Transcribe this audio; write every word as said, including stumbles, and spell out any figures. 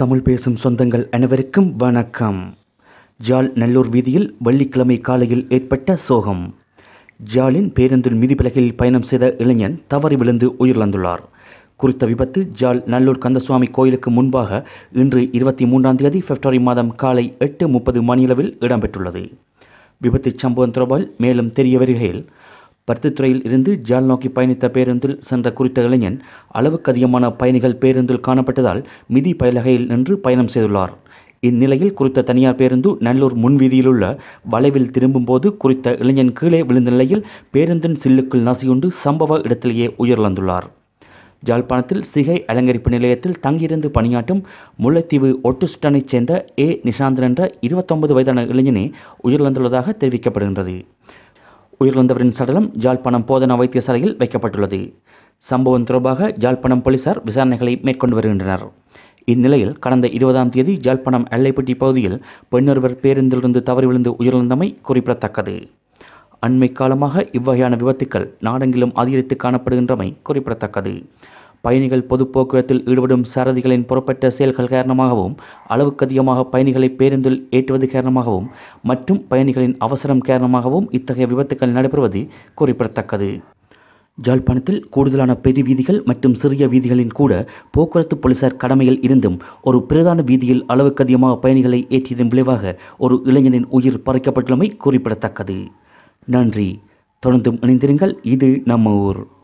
தமிழ் பேசும் சொந்தங்கள் அனைவருக்கும் வணக்கம். ஜாழ் நல்லூர் வீதியில் வெள்ளிக்கிழமை காலையில் ஏற்பட்ட சோகம். ஜாழின் பேருந்தின் மிதிப்பலகையில் பயணம் செய்த இளைஞன் தவறி விழுந்து உயிரிழந்துள்ளார். குறித்த விபத்து ஜாழ் நல்லூர் கந்தசுவாமி கோயிலுக்கு முன்பாக இன்று இருபத்தி மூன்றாம் தேதி பிப்ரவரி மாதம் காலை எட்டு முப்பது மணியளவில் இடம்பெற்றுள்ளது. விபத்து சம்பவம் தொடர்பால் மேலும் தெரிய வருகையில், பருத்தித்துறையில் இருந்து ஜாழ் நோக்கி பயணித்த பேருந்தில் சென்ற குறித்த இளைஞன் அளவுக்கு அதிகமான பயணிகள் பேருந்தில் காணப்பட்டதால் மிதி பலகையில் நின்று பயணம் செய்துள்ளார். இந்நிலையில் குறித்த தனியார் பேருந்து நல்லூர் முன்வீதியிலுள்ள வளைவில் திரும்பும் போது குறித்த இளைஞன் கீழே விழுந்த நிலையில் பேருந்தின் சில்லுக்குள் நசியுண்டு சம்பவ இடத்திலேயே உயிரிழந்துள்ளார். ஜாழ்ப்பாணத்தில் சிகை அலங்கரிப்பு நிலையத்தில் தங்கியிருந்து பணியாற்றும் முல்லைத்தீவு ஒட்டுசுட்டனைச் சேர்ந்த ஏ நிஷாந்தன் என்ற இருபத்தொன்பது வயதான இளைஞனே உயிரிழந்துள்ளதாக தெரிவிக்கப்படுகின்றது. உயிரிழந்தவரின் சடலம் ஜாழ்ப்பாணம் போதனா வைத்தியசாலையில் வைக்கப்பட்டுள்ளது. சம்பவம் தொடர்பாக ஜாழ்ப்பாணம் போலீசார் விசாரணைகளை மேற்கொண்டு வருகின்றனர். இந்நிலையில் கடந்த இருபதாம் தேதி ஜாழ்ப்பாணம் எல்லைப்பட்டி பகுதியில் பெண்ணொருவர் பேருந்திலிருந்து தவறி விழுந்து உயிரிழந்தமை குறிப்பிடத்தக்கது. அண்மை காலமாக இவ்வகையான விபத்துக்கள் நாடெங்கிலும் அதிகரித்து காணப்படுகின்றமை குறிப்பிடத்தக்கது. பயணிகள் பொது போக்குவரத்தில் ஈடுபடும் சாரதிகளின் புறப்பட்ட செயல்கள் காரணமாகவும், அளவுக்கு அதிகமாக பயணிகளை பேருந்தில் ஏற்றுவது காரணமாகவும் மற்றும் பயணிகளின் அவசரம் காரணமாகவும் இத்தகைய விபத்துக்கள் நடைபெறுவது குறிப்பிடத்தக்கது. ஜாழ்ப்பாணத்தில் கூடுதலான பெரிய வீதிகள் மற்றும் சிறிய வீதிகளின் கூட போக்குவரத்து போலீசார் கடமையில் இருந்தும் ஒரு பிரதான வீதியில் அளவுக்கு அதிகமாக பயணிகளை ஏற்றியதன் விளைவாக ஒரு இளைஞனின் உயிர் பறிக்கப்பட்டுள்ளமை குறிப்பிடத்தக்கது. நன்றி. தொடர்ந்தும் இணைந்திருங்கள். இது நம்ம ஊர்.